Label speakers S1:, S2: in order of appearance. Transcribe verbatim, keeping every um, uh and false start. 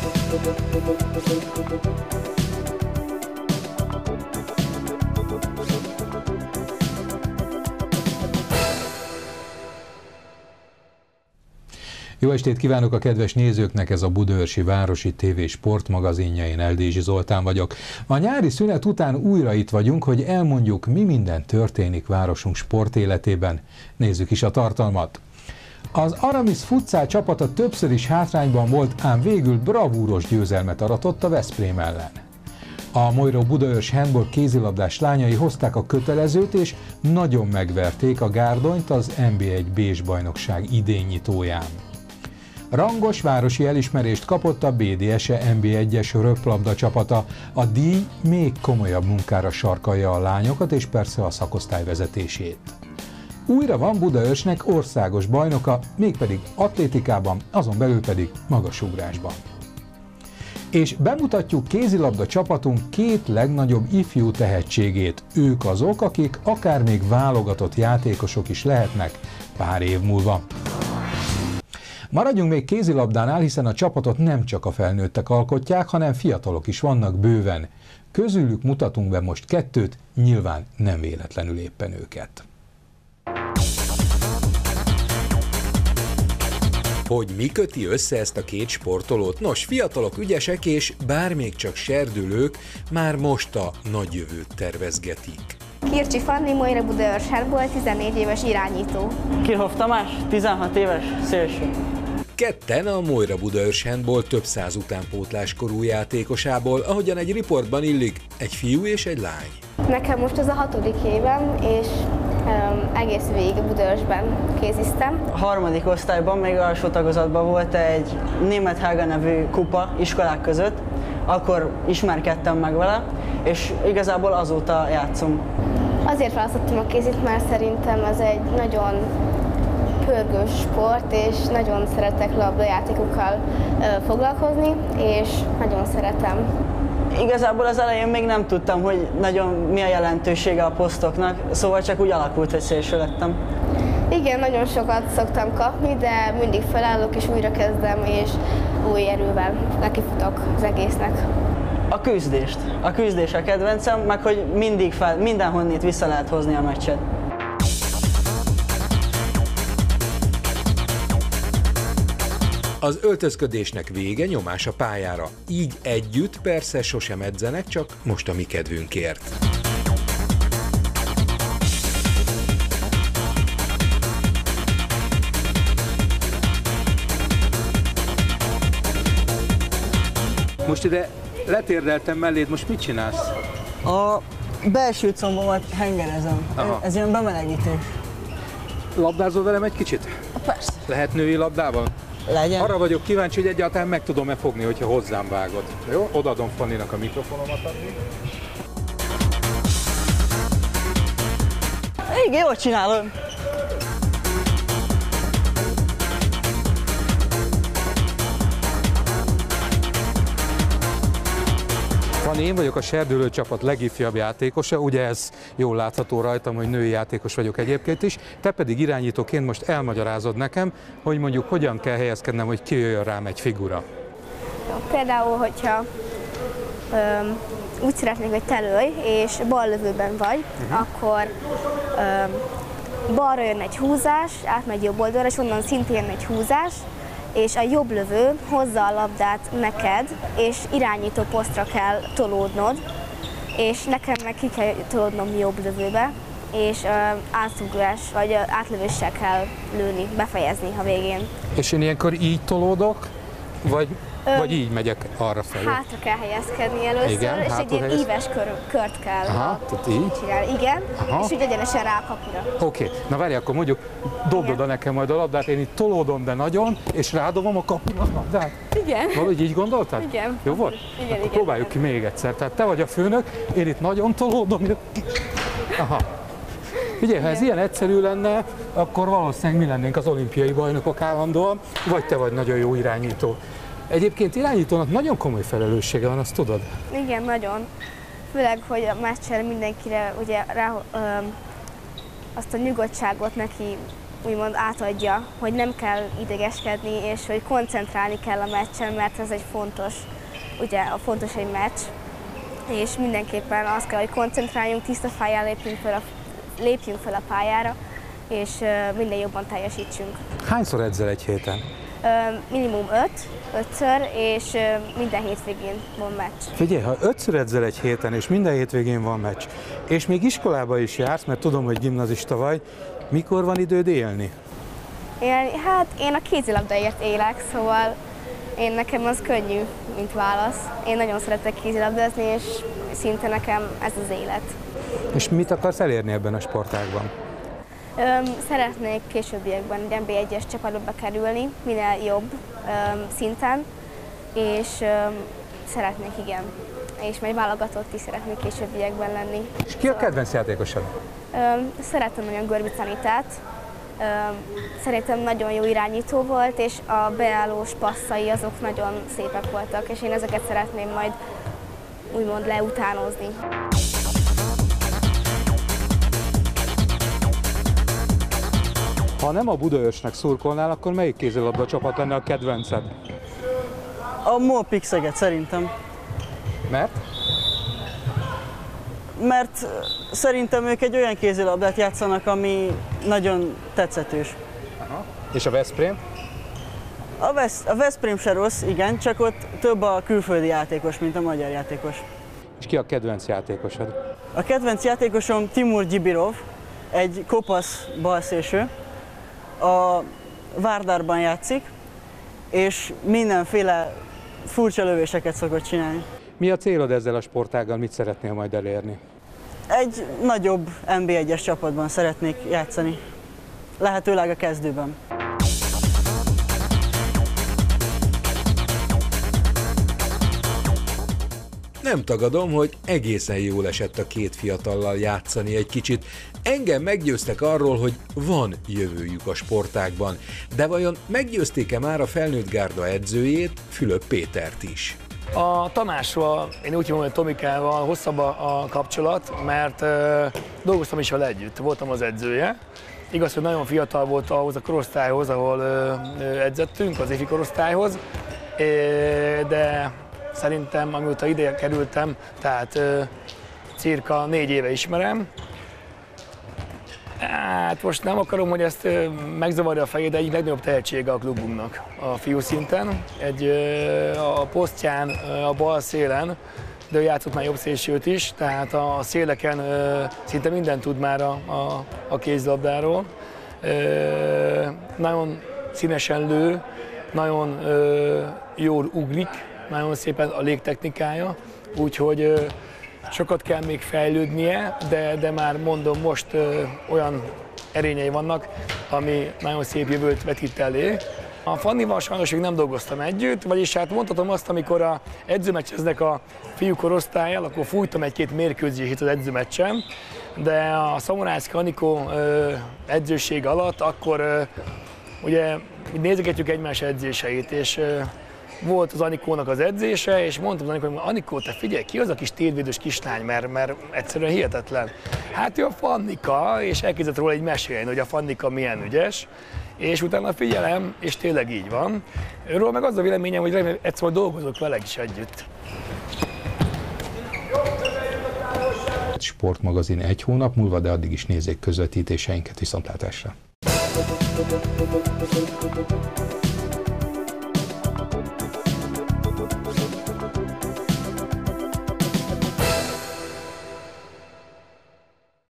S1: Jó estét kívánok a kedves nézőknek, ez a Budaörsi Városi té vé sportmagazinja, én Eldézsi Zoltán vagyok. A nyári szünet után újra itt vagyunk, hogy elmondjuk, mi minden történik városunk sportéletében. Nézzük is a tartalmat. Az Aramis Futsal csapata többször is hátrányban volt, ám végül bravúros győzelmet aratott a Veszprém ellen. A Mojro Budaörs handball kézilabdás lányai hozták a kötelezőt, és nagyon megverték a Gárdonyt az en bé egy Bécs bajnokság idénnyitóján. Rangos városi elismerést kapott a bé dé es e en bé egyes röplabda csapata. A díj még komolyabb munkára sarkalja a lányokat és persze a szakosztály vezetését. Újra van Budaörsnek országos bajnoka, mégpedig atlétikában, azon belül pedig magasugrásban. És bemutatjuk kézilabda csapatunk két legnagyobb ifjú tehetségét. Ők azok, akik akár még válogatott játékosok is lehetnek pár év múlva. Maradjunk még kézilabdánál, hiszen a csapatot nem csak a felnőttek alkotják, hanem fiatalok is vannak bőven. Közülük mutatunk be most kettőt, nyilván nem véletlenül éppen őket.
S2: Hogy mi köti össze ezt a két sportolót? Nos, fiatalok, ügyesek és bár még csak serdülők, már most a nagy jövőt tervezgetik.
S3: Kircsi Fanni, Mojro Budaörs handball, tizennégy éves irányító.
S4: Kirchhoff Tamás, tizenhat éves, szélső.
S2: Ketten a Mojro Budaörs handball több száz utánpótláskorú játékosából, ahogyan egy riportban illik, egy fiú és egy lány.
S3: Nekem most ez a hatodik évem, és um, egész végig Budaörsben kéziztem.
S4: A harmadik osztályban, még alsó tagozatban volt egy Német Hága nevű kupa iskolák között, akkor ismerkedtem meg vele, és igazából azóta játszom.
S3: Azért választottam a kézit, mert szerintem ez egy nagyon pörgős sport, és nagyon szeretek labdajátékokkal foglalkozni, és nagyon szeretem.
S4: Igazából az elején még nem tudtam, hogy nagyon mi a jelentősége a posztoknak, szóval csak úgy alakult, hogy szélső lettem.
S3: Igen, nagyon sokat szoktam kapni, de mindig felállok és újra kezdem, és új erővel nekifutok az egésznek.
S4: A küzdést. A küzdés a kedvencem, meg hogy mindig fel, mindenhonnét vissza lehet hozni a meccset.
S2: Az öltözködésnek vége, nyomás a pályára. Így együtt persze sosem edzenek, csak most a mi kedvünkért.
S1: Most ide letérdeltem melléd, most mit csinálsz?
S4: A belső combomat hengerezem.
S1: Aha.
S4: Ez ilyen bemelegítő.
S1: Labdázol velem egy kicsit?
S4: Persze.
S1: Lehet női labdában?
S4: Legyen.
S1: Arra vagyok kíváncsi, hogy egyáltalán meg tudom-e fogni, hogyha hozzám vágod. Jó? Odaadom Fanninak a mikrofonomat adni.
S4: Igen, jól csinálom.
S1: Fanni, én vagyok a serdülő csapat legifjabb játékosa, ugye ez jól látható rajtam, hogy női játékos vagyok egyébként is, te pedig irányítóként most elmagyarázod nekem, hogy mondjuk hogyan kell helyezkednem, hogy kijöjjön rám egy figura.
S3: Például, hogyha öm, úgy szeretnék, hogy te lőj, és ballövőben vagy, uh-huh. akkor öm, balra jön egy húzás, átmegy jobb oldalra, és onnan szintén jön egy húzás, és a jobb lövő hozza a labdát neked, és irányító posztra kell tolódnod, és nekem meg ki kell tolódnom jobb lövőbe, és uh, átugrás vagy uh, átlövéssel kell lőni, befejezni a végén.
S1: És én ilyenkor így tolódok, vagy,
S3: Ö,
S1: vagy így megyek arra felé?
S3: Hátra kell helyezkedni először,
S1: igen,
S3: és egy ilyen
S1: helyez...
S3: íves kör, kört kell
S1: Aha, tehát így?
S3: csinálni. Igen,
S1: aha.
S3: És úgy egyenesen rá a kapura.
S1: Oké, okay. Na várj, akkor mondjuk dobd oda nekem majd a labdát, én itt tolódom be nagyon, és rádobom a kapura a labdát.
S3: Igen.
S1: Valahogy így gondoltad?
S3: Igen.
S1: Jó volt?
S3: Igen,
S1: akkor
S3: igen.
S1: próbáljuk ki még egyszer. Tehát te vagy a főnök, én itt nagyon tolódom. Aha. Ugye, ha ez ilyen egyszerű lenne, akkor valószínűleg mi lennénk az olimpiai bajnokok állandóan, vagy te vagy nagyon jó irányító. Egyébként irányítónak nagyon komoly felelőssége van, azt tudod?
S3: Igen, nagyon. Főleg, hogy a meccsen mindenkire ugye rá, öm, azt a nyugodtságot neki úgymond átadja, hogy nem kell idegeskedni, és hogy koncentrálni kell a meccsen, mert ez egy fontos, ugye a fontos egy meccs, és mindenképpen azt kell, hogy koncentráljunk, tiszta fejjel lépjünk fel a, lépjünk fel a pályára, és minden jobban teljesítsünk.
S1: Hányszor edzel egy héten?
S3: Minimum öt, ötször, és minden hétvégén van meccs.
S1: Figyelj, ha ötször edzel egy héten, és minden hétvégén van meccs, és még iskolába is jársz, mert tudom, hogy gimnazista vagy, mikor van időd élni?
S3: Én, hát én a kézilabdáért élek, szóval én nekem az könnyű, mint válasz. Én nagyon szeretek kézilabdázni, és szinte nekem ez az élet.
S1: És mit akarsz elérni ebben a sportágban?
S3: Öm, szeretnék későbbiekben egy en bé egyes csapatba bekerülni, minél jobb öm, szinten, és öm, szeretnék, igen, és majd válogatott is szeretnék későbbiekben lenni.
S1: És ki a kedvenc játékosod?
S3: Öm, szeretem nagyon Görbic Anitát, öm, szerintem nagyon jó irányító volt, és a beállós passzai azok nagyon szépek voltak, és én ezeket szeretném majd úgymond leutánozni.
S1: Ha nem a Budaörsnek szurkolnál, akkor melyik kézilabda csapat lenne a kedvenced?
S4: A MOL Szeget szerintem.
S1: Mert?
S4: Mert szerintem ők egy olyan kézilabdát játszanak, ami nagyon tetszetős.
S1: Aha. És a Veszprém?
S4: A, Vesz, a Veszprém se rossz, igen, csak ott több a külföldi játékos, mint a magyar játékos.
S1: És ki a kedvenc játékosod?
S4: A kedvenc játékosom Timur Gyibirov, egy kopasz balszélső. A Várdárban játszik, és mindenféle furcsa lövéseket szokott csinálni.
S1: Mi a célod ezzel a sportággal, mit szeretnél majd elérni?
S4: Egy nagyobb en bé egyes csapatban szeretnék játszani, lehetőleg a kezdőben.
S2: Nem tagadom, hogy egészen jól esett a két fiatallal játszani egy kicsit. Engem meggyőztek arról, hogy van jövőjük a sportágban, de vajon meggyőzték-e már a felnőtt gárda edzőjét, Fülöp Pétert is?
S5: A Tamásról, én úgy hívom, hogy Tomikával hosszabb a kapcsolat, mert uh, dolgoztam is vele együtt, voltam az edzője. Igaz, hogy nagyon fiatal volt ahhoz a korosztályhoz, ahol uh, edzettünk, az ifi korosztályhoz, de szerintem, amióta ide kerültem, tehát uh, cirka négy éve ismerem. Hát most nem akarom, hogy ezt uh, megzavarja a fejét, de egyik legnagyobb tehetsége a klubunknak a fiú szinten. Egy, uh, a posztján, uh, a bal szélen, de ő játszott már jobb szélsőt is, tehát a széleken uh, szinte mindent tud már a, a, a kézilabdáról. Uh, nagyon színesen lő, nagyon uh, jól ugrik, nagyon szépen a légtechnikája, úgyhogy uh, sokat kell még fejlődnie, de, de már mondom, most uh, olyan erényei vannak, ami nagyon szép jövőt vetít elé. A Fannival sajnos még nem dolgoztam együtt, vagyis hát mondhatom azt, amikor a edzőmeccseznek a fiú korosztályjal, akkor fújtam egy-két mérkőzését az edzőmeccsen, de a Szamorászki Anikó uh, edzőség alatt akkor uh, ugye nézegetjük egymás edzéseit, és uh, volt az Anikónak az edzése, és mondtam az Anikónak, Anikó, te figyelj, ki az a kis térdvédős kislány, mert, mert egyszerűen hihetetlen. Hát ő a Fannika, és elkezdett róla egy mesélni, hogy a Fannika milyen ügyes, és utána figyelem, és tényleg így van. Őről meg az a véleményem, hogy remélem, egyszer dolgozok vele is együtt.
S1: Sportmagazin egy hónap múlva, de addig is nézzék közvetítéseinket, viszontlátásra.